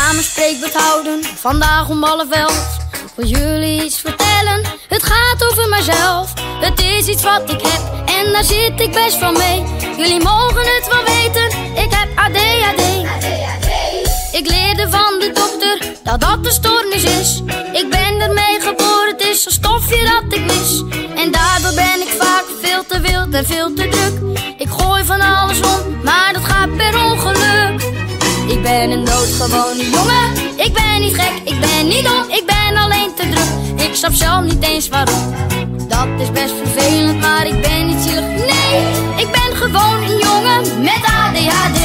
ga mijn spreekbeurt houden, vandaag om 11:30. Ik wil jullie iets vertellen, het gaat over mijzelf. Het is iets wat ik heb en daar zit ik best van mee. Jullie mogen het wel weten, ik heb ADHD. Ik leerde van de dokter dat dat een stoornis is. Ik ben ermee geboren, het is een stofje dat ik mis. En daardoor ben ik vaak veel te wild en veel te druk. Ik gooi van alles om, maar dat gaat per ongeluk. Ik ben een doodgewone jongen, ik ben niet gek, ik ben niet dom, ik ben alleen te druk. Ik snap zelf niet eens waarom, dat is best vervelend, maar ik ben niet zielig. Nee, ik ben gewoon een jongen met ADHD.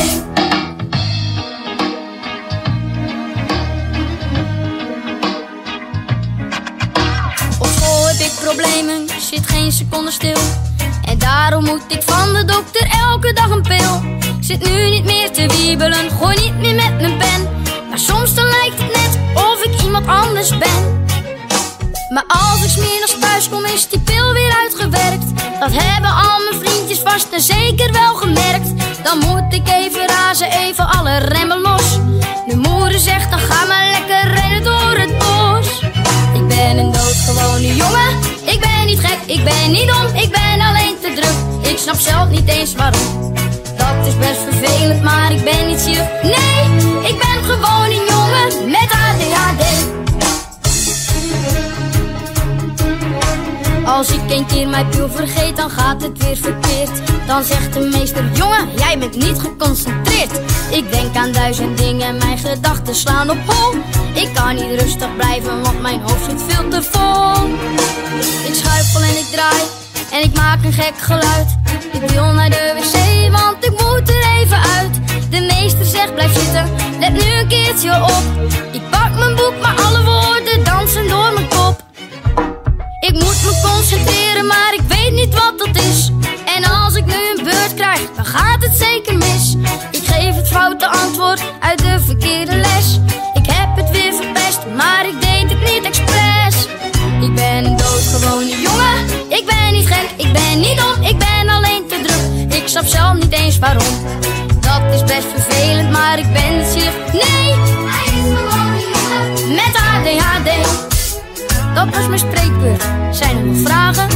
Op school heb ik problemen, zit geen seconde stil. En daarom moet ik van de dokter elke dag een pil. Ik zit nu niet meer te wiebelen, gooi niet meer met mijn pen. Maar soms dan lijkt het net of ik iemand anders ben. Maar als ik 's middags thuis kom is die pil weer uitgewerkt. Dat hebben al mijn vriendjes vast en zeker wel gemerkt. Dan moet ik even razen, even alle remmen los. Mijn moeder zegt dan ga maar lekker rennen door het bos. Ik ben een doodgewone jongen, ik ben niet gek, ik ben niet dom, ik ben alleen te druk. Ik snap zelf niet eens waarom, dat is best vervelend, maar ik ben niet zielig. Nee, ik ben gewoon een jongen met ADHD. Als ik een keer mijn pil vergeet, dan gaat het weer verkeerd. Dan zegt de meester, jongen, jij bent niet geconcentreerd. Ik denk aan 1000 dingen en mijn gedachten slaan op hol. Ik kan niet rustig blijven, want mijn hoofd zit veel te vol. Ik schuifel en ik draai en ik maak een gek geluid. Ik wil naar de wc, want ik moet er even uit. De meester zegt, blijf zitten, let nu een keertje op. Ik pak mijn boek, maar alle woorden dansen door mijn kop. Ik moet me concentreren, maar ik weet niet wat dat is. En als ik nu een beurt krijg, dan gaat het zeker mis. Ik geef het foute antwoord uit de verkeerde les. Ik heb het weer verpest, maar ik deed het niet expres. Ik ben een doodgewone jongen, ik ben niet gek, ik ben niet dom, ik ben alleen te druk. Ik snap zelf niet eens waarom, dat is best vervelend, maar ik ben niet zielig. Nee, hij is gewoon een jongen met ADHD. Dat was mijn spreekbeurt. Zijn er nog vragen?